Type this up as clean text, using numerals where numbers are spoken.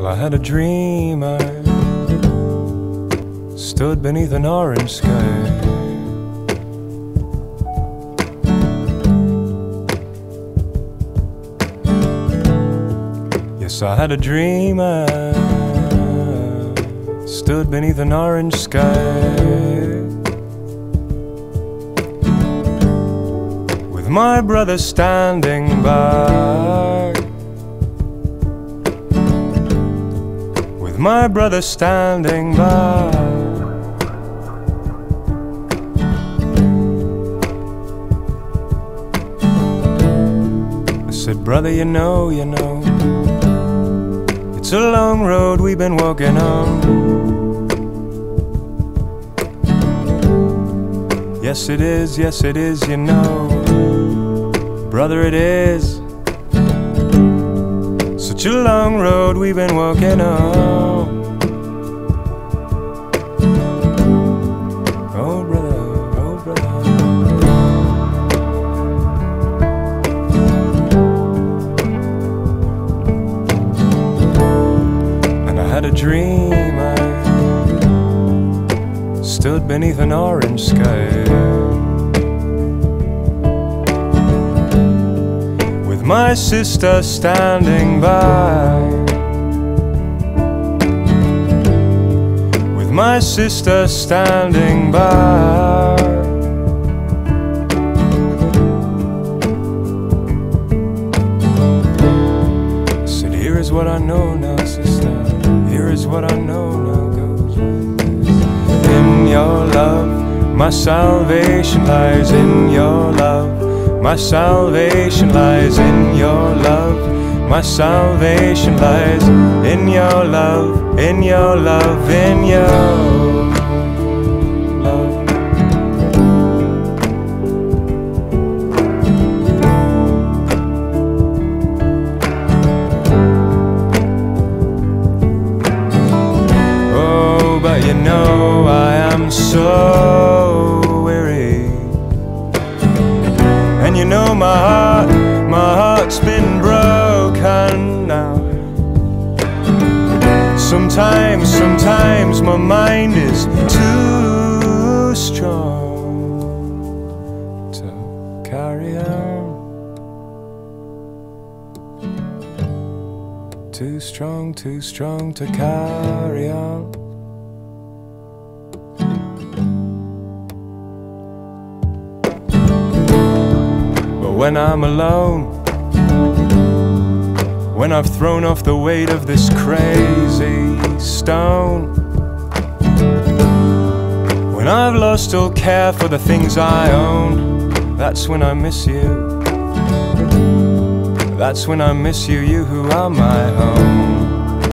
Well, I had a dream, I stood beneath an orange sky. Yes, I had a dream, I stood beneath an orange sky, with my brother standing by, with my brother standing by. I said, brother, you know, it's a long road we've been walking on. Yes it is, you know, brother, it is such a long road we've been walking on. Oh brother, oh brother. And I had a dream, I stood beneath an orange sky, with my sister standing by, with my sister standing by. I said, here is what I know now, sister, here is what I know now. Goes like this. In your love, my salvation lies. In your love, my salvation lies. In your love, my salvation lies. In your love, in your love, in your love. Oh, but you know I am so weary, and you know my heart's been broken now. Sometimes my mind is too strong to carry on. Too strong to carry on. When I'm alone, when I've thrown off the weight of this crazy stone, when I've lost all care for the things I own, that's when I miss you. That's when I miss you, you who are my home.